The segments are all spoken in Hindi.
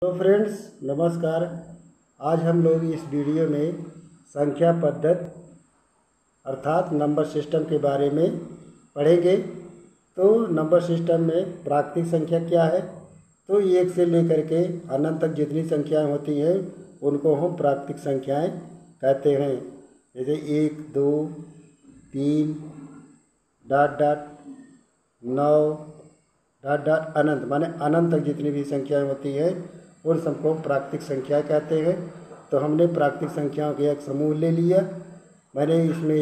तो फ्रेंड्स नमस्कार। आज हम लोग इस वीडियो में संख्या पद्धति अर्थात नंबर सिस्टम के बारे में पढ़ेंगे। तो नंबर सिस्टम में प्राकृतिक संख्या क्या है, तो एक से लेकर के अनंत तक जितनी संख्याएं होती हैं उनको हम प्राकृतिक संख्याएं कहते हैं। जैसे 1, 2, 3 डॉट डॉट 9 डॉट डॉट अनंत, माने अनंत तक जितनी भी संख्याएं होती हैं उन सबको प्राकृतिक संख्या कहते हैं। तो हमने प्राकृतिक संख्याओं के एक समूह ले लिया। मैंने इसमें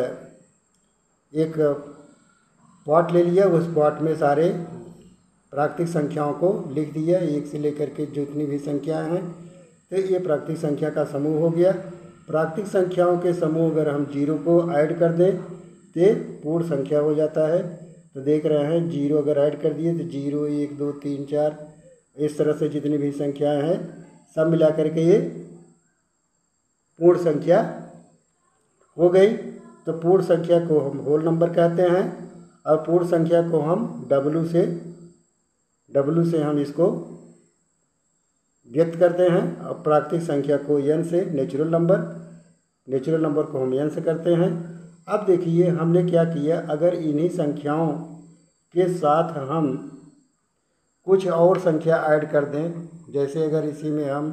एक पॉट ले लिया, उस पॉट में सारे प्राकृतिक संख्याओं को लिख दिया, एक से लेकर के जितनी भी संख्याएं हैं। तो ये प्राकृतिक संख्या का समूह हो गया। प्राकृतिक संख्याओं के समूह अगर हम जीरो को ऐड कर दें तो पूर्ण संख्या हो जाता है। तो देख रहे हैं जीरो अगर ऐड कर दिए तो 0, 1, 2, 3, 4 इस तरह से जितनी भी संख्याएं हैं सब मिला करके ये पूर्ण संख्या हो गई। तो पूर्ण संख्या को हम होल नंबर कहते हैं और पूर्ण संख्या को हम W से हम इसको व्यक्त करते हैं। और प्राकृतिक संख्या को n से नेचुरल नंबर को हम n से करते हैं। अब देखिए हमने क्या किया, अगर इन्हीं संख्याओं के साथ हम कुछ और संख्या ऐड कर दें, जैसे अगर इसी में हम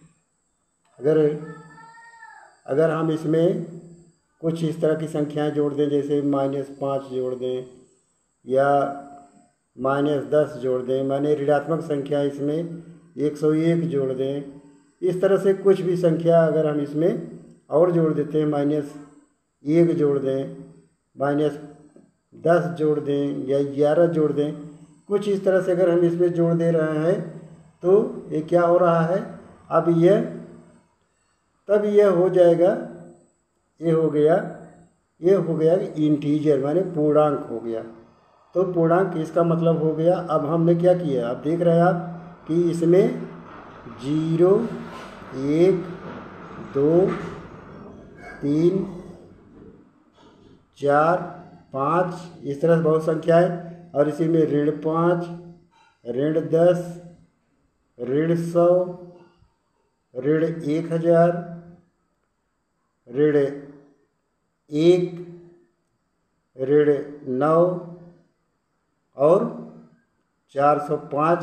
अगर हम इसमें कुछ इस तरह की संख्याएं जोड़ दें, जैसे -5 जोड़ दें या -10 जोड़ दें, माने ऋणात्मक संख्या इसमें 101 जोड़ दें, इस तरह से कुछ भी संख्या अगर हम इसमें और जोड़ देते हैं, -1 जोड़ दें, -10 जोड़ दें या 11 जोड़ दें, कुछ इस तरह से अगर हम इसमें जोड़ दे रहे हैं तो ये क्या हो रहा है, अब तब यह हो जाएगा, ये हो गया इंटीजर माने पूर्णांक हो गया। तो पूर्णांक इसका मतलब हो गया। अब हमने क्या किया, अब देख रहे हैं आप कि इसमें 0, 1, 2, 3, 4, 5 इस तरह से बहुत संख्याएं, और इसी में -5, -10, -100, -1000, -1, -9 और 405,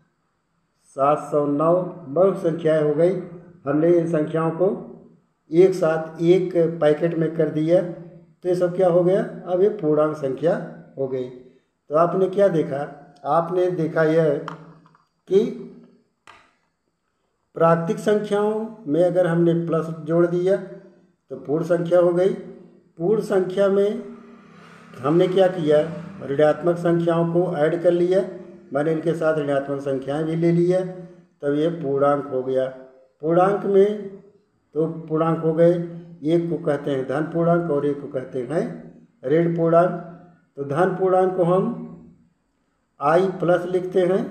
709 बहुत संख्याएं हो गई। हमने इन संख्याओं को एक साथ एक पैकेट में कर दिया तो ये सब क्या हो गया, अब ये पूर्णांक संख्या हो गई। तो आपने क्या देखा, आपने देखा यह कि प्राकृतिक संख्याओं में अगर हमने प्लस जोड़ दिया तो पूर्ण संख्या हो गई। पूर्ण संख्या में हमने क्या किया, ऋणात्मक संख्याओं को ऐड कर लिया, मैंने इनके साथ ऋणात्मक संख्याएं भी ले लिया, तब ये पूर्णांक हो गया। पूर्णांक में तो पूर्णांक हो गए, एक को कहते हैं धन पूर्णांक और एक को कहते हैं ऋण पूर्णांक। तो धन पूर्णांक को हम i+ लिखते हैं।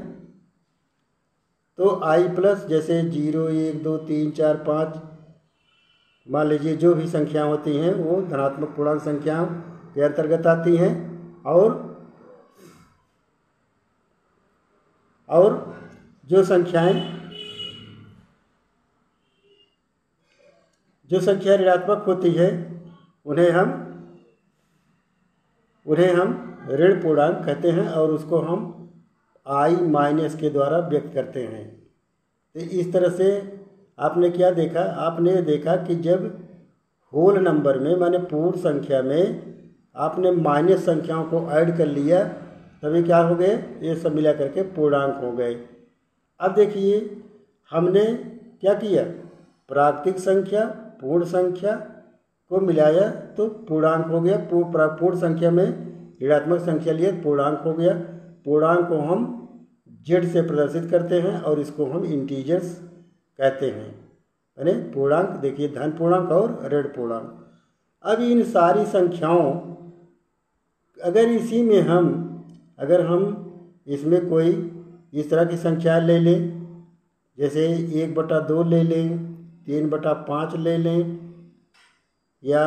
तो i+ जैसे 0, 1, 2, 3, 4, 5 मान लीजिए जो भी संख्या होती हैं वो धनात्मक पूर्णांक संख्याओं के अंतर्गत आती हैं। और जो संख्या ऋणात्मक होती है उन्हें हम ऋण पूर्णांक कहते हैं और उसको हम i- के द्वारा व्यक्त करते हैं। तो इस तरह से आपने क्या देखा, आपने देखा कि जब होल नंबर में माने पूर्ण संख्या में आपने माइनस संख्याओं को ऐड कर लिया तभी क्या हो गए, ये सब मिला करके पूर्णांक हो गए। अब देखिए हमने क्या किया, प्राकृतिक संख्या पूर्ण संख्या को मिलाया तो पूर्णांक हो गया। पूर्ण संख्या में ऋणात्मक संख्या लिए पूर्णांक हो गया। पूर्णांक को हम z से प्रदर्शित करते हैं और इसको हम इंटीजर्स कहते हैं, यानी पूर्णांक। देखिए धन पूर्णांक और ऋण पूर्णांक। अब इन सारी संख्याओं अगर हम इसमें कोई इस तरह की संख्या ले लें, जैसे 1/2 ले लें, 3/5 ले लें या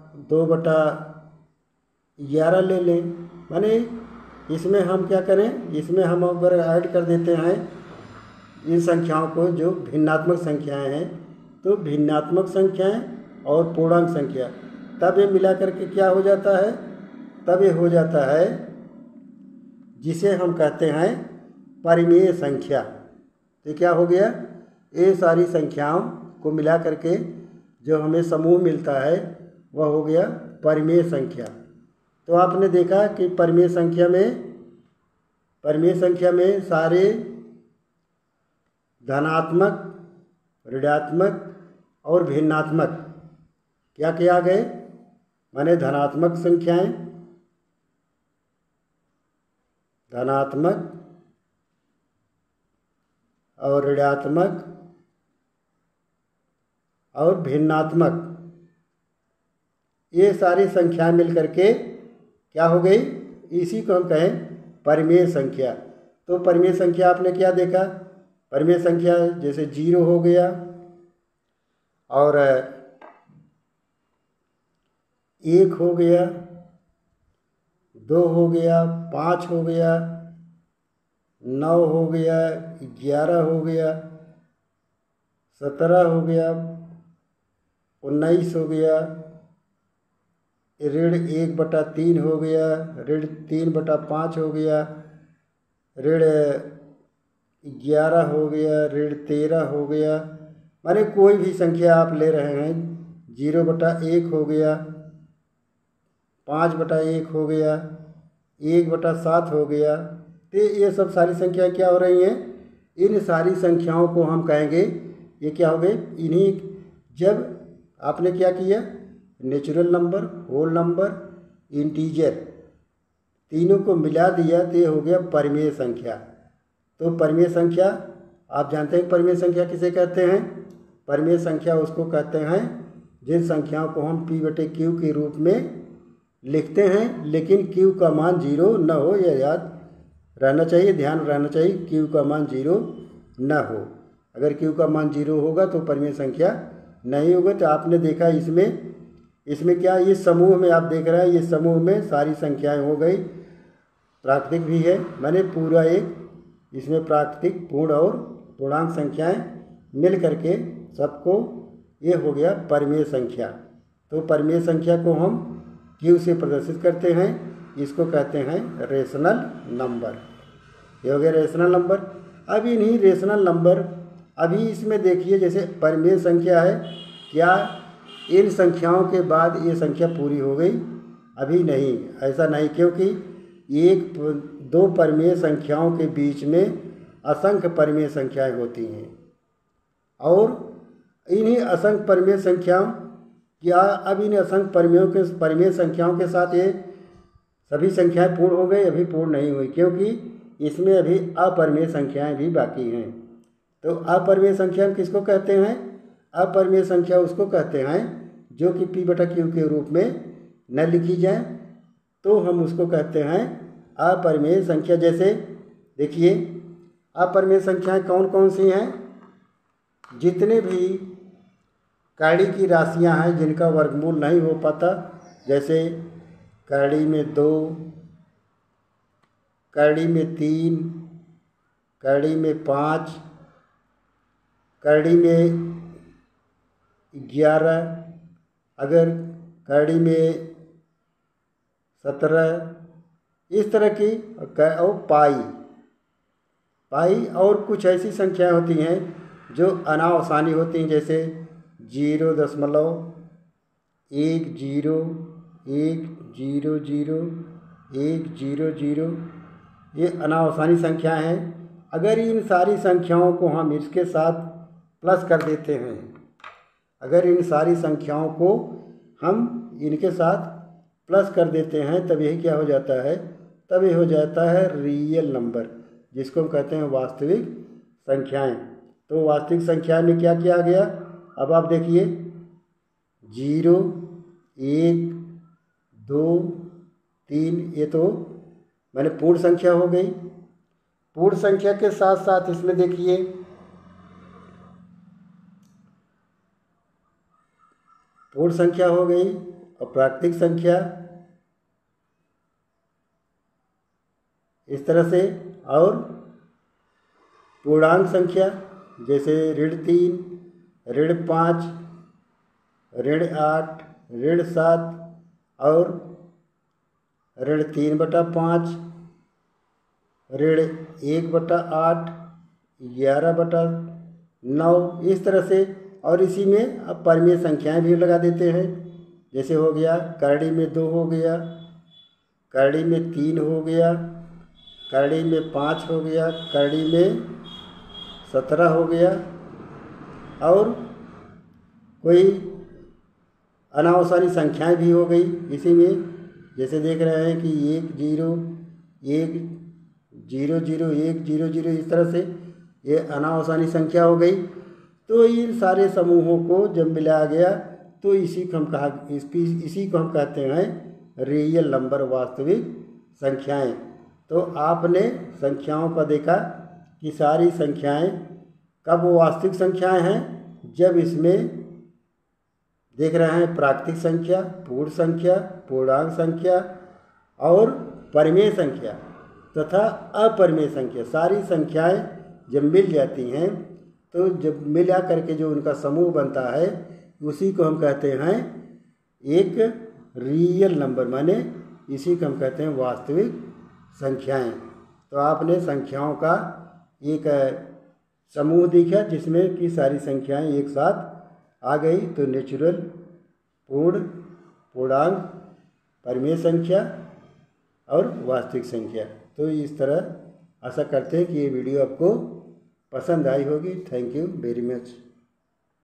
2/11 ले लें, माने इसमें हम क्या करें, इसमें हम अगर ऐड कर देते हैं इन संख्याओं को जो भिन्नात्मक संख्याएं हैं, तो भिन्नात्मक संख्याएं और पूर्णांक संख्या, तब ये मिला करके क्या हो जाता है, तब ये हो जाता है जिसे हम कहते हैं परिमेय संख्या। तो क्या हो गया, ये सारी संख्याओं को मिला करके जो हमें समूह मिलता है वह हो गया परिमेय संख्या। तो आपने देखा कि परिमेय संख्या में सारे धनात्मक, ऋणात्मक और भिन्नात्मक क्या किया गए, माने धनात्मक संख्याएं, धनात्मक और ऋणात्मक और भिन्नात्मक, ये सारी संख्याएं मिलकर के क्या हो गई, इसी को हम कहें परिमेय संख्या। तो परिमेय संख्या आपने क्या देखा, परिमेय संख्या जैसे 0 हो गया और 1 हो गया, 2 हो गया, 5 हो गया, 9 हो गया, 11 हो गया, 17 हो गया, 19 हो गया, ऋण 1/3 हो गया, ऋण 3/5 हो गया, ऋण 11 हो गया, ऋण 13 हो गया। माने कोई भी संख्या आप ले रहे हैं, 0/1 हो गया, 5/1 हो गया, 1/7 हो गया। तो ये सब सारी संख्याएं क्या हो रही हैं, इन सारी संख्याओं को हम कहेंगे ये क्या हो गए, इन्हीं, जब आपने क्या किया, natural number, whole number, integer, तीनों को मिला दिया तो ये हो गया परिमेय संख्या। तो परिमेय संख्या आप जानते हैं, परिमेय संख्या किसे कहते हैं, परिमेय संख्या उसको कहते हैं जिन संख्याओं को हम P/Q के रूप में लिखते हैं, लेकिन Q का मान 0 न हो, यह याद रहना चाहिए, ध्यान रहना चाहिए, Q का मान 0 न हो। अगर Q का मान 0 होगा तो परिमेय संख्या नहीं होगा। तो आपने देखा इसमें क्या, ये समूह में आप देख रहे हैं, ये समूह में सारी संख्याएं हो गई, प्राकृतिक भी है, माने पूरा एक, इसमें प्राकृतिक, पूर्ण और पूर्णांक संख्याएं मिल करके सबको ये हो गया परिमेय संख्या। तो परिमेय संख्या को हम Q से प्रदर्शित करते हैं, इसको कहते हैं रेशनल नंबर। ये हो गया रेशनल नंबर। अब इन्हीं रेशनल नंबर, अभी इसमें देखिए जैसे परिमेय संख्या है, क्या इन संख्याओं के बाद ये संख्या पूरी हो गई, अभी नहीं, ऐसा नहीं, क्योंकि 1-2 परिमेय संख्याओं के बीच में असंख्य परिमेय संख्याएं होती हैं, और इन्हीं असंख्य परिमेय संख्याओं, क्या अब इन असंख्य परिमेय संख्याओं के साथ ये सभी संख्याएं पूर्ण हो गई, अभी पूर्ण नहीं हुई, क्योंकि इसमें अभी अपरिमेय संख्याएं भी बाकी हैं। तो अपरिमेय संख्या किसको कहते हैं, अपरिमेय संख्या उसको कहते हैं जो कि P/Q के रूप में न लिखी जाए, तो हम उसको कहते हैं अपरिमेय संख्या। जैसे देखिए अपरिमेय संख्याएं कौन कौन सी हैं, जितने भी कड़ी की राशियां हैं जिनका वर्गमूल नहीं हो पाता, जैसे कड़ी में 2, कड़ी में 3, कड़ी में 5, कड़ी में 11, अगर कड़ी में 17, इस तरह की, और पाई और कुछ ऐसी संख्याएं होती हैं जो अनावसानी होती हैं, जैसे 0.1010101010, ये अनावसानी संख्याएं हैं। अगर इन सारी संख्याओं को हम इसके साथ प्लस कर देते हैं, अगर इन सारी संख्याओं को हम इनके साथ प्लस कर देते हैं, तब यही क्या हो जाता है, तब ये हो जाता है रियल नंबर, जिसको हम कहते हैं वास्तविक संख्याएं। तो वास्तविक संख्या में क्या किया गया, अब आप देखिए 0, 1, 2, 3, ये तो मैंने पूर्ण संख्या हो गई। पूर्ण संख्या के साथ साथ इसमें देखिए पूर्ण संख्या हो गई और प्राकृतिक संख्या, इस तरह से, और पूर्णांक संख्या जैसे ऋण 3, ऋण 5, ऋण 8, ऋण 7 और ऋण 3/5, ऋण 1/8, 11/9, इस तरह से। और इसी में अब परिमेय संख्याएं भी लगा देते हैं। जैसे हो गया करड़ी में 2 हो गया, करड़ी में 3 हो गया, करड़ी में 5 हो गया, करड़ी में 17 हो गया। और कोई अनावसानी संख्याएं भी हो गई इसी में। जैसे देख रहे हैं कि 1 0 1 0 0 1 0 0, इस तरह से ये अनावसानी संख्या हो गई। तो इन सारे समूहों को जब मिलाया गया तो इसी को हम कहते हैं रियल नंबर, वास्तविक संख्याएं। तो आपने संख्याओं का देखा कि सारी संख्याएं कब वास्तविक संख्याएं हैं, जब इसमें देख रहे हैं प्राकृतिक संख्या, पूर्ण संख्या, पूर्णांक संख्या और परिमेय संख्या तथा अपरिमेय संख्या, सारी संख्याएं जब मिल जाती हैं तो जब मिला करके जो उनका समूह बनता है उसी को हम कहते हैं एक रियल नंबर, माने इसी को हम कहते हैं वास्तविक संख्याएं। तो आपने संख्याओं का एक समूह देखा जिसमें कि सारी संख्याएं एक साथ आ गई। तो नेचुरल, पूर्ण, पूर्णांक, परिमेय संख्या और वास्तविक संख्या। तो इस तरह आशा करते हैं कि ये वीडियो आपको पसंद आई होगी। Thank you very much.